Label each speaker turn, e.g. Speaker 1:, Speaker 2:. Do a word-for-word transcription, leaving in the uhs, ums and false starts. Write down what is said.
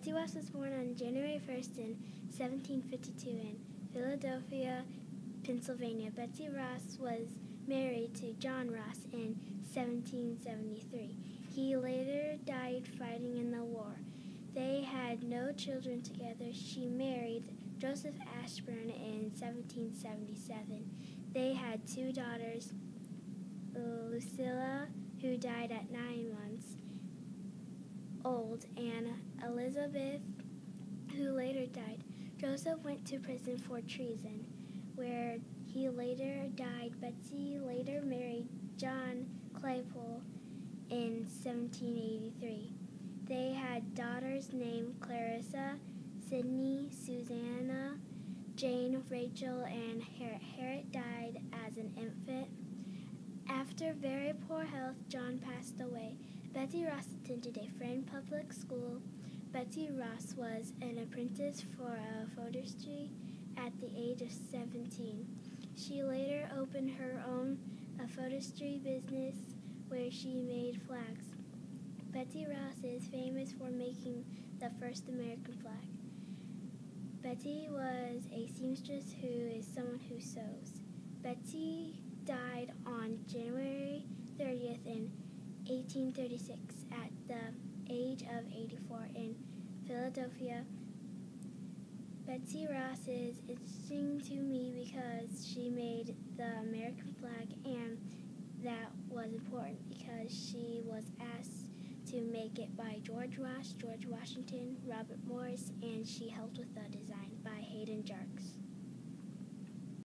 Speaker 1: Betsy Ross was born on January first in seventeen fifty-two in Philadelphia, Pennsylvania. Betsy Ross was married to John Ross in seventeen seventy-three. He later died fighting in the war. They had no children together. She married Joseph Ashburn in seventeen seventy-seven. They had two daughters, Lucilla, who died at nine months old, and Elizabeth, who later died. Joseph went to prison for treason, where he later died. Betsy later married John Claypole in seventeen eighty-three. They had daughters named Clarissa, Sydney, Susanna, Jane, Rachel, and Harriet. Harriet died as an infant. After very poor health, John passed away. Betsy Ross attended a Friend public school. Betsy Ross was an apprentice for a photoistry at the age of seventeen. She later opened her own a photoistry business where she made flags. Betsy Ross is famous for making the first American flag. Betsy was a seamstress who is someone who sews. Betsy died on January thirtieth in eighteen thirty-six at the age of eighty-four in Philadelphia. Betsy Ross is interesting to me because she made the American flag, and that was important because she was asked to make it by George Ross, George Washington, Robert Morris, and she helped with the design by Hayden Jerks.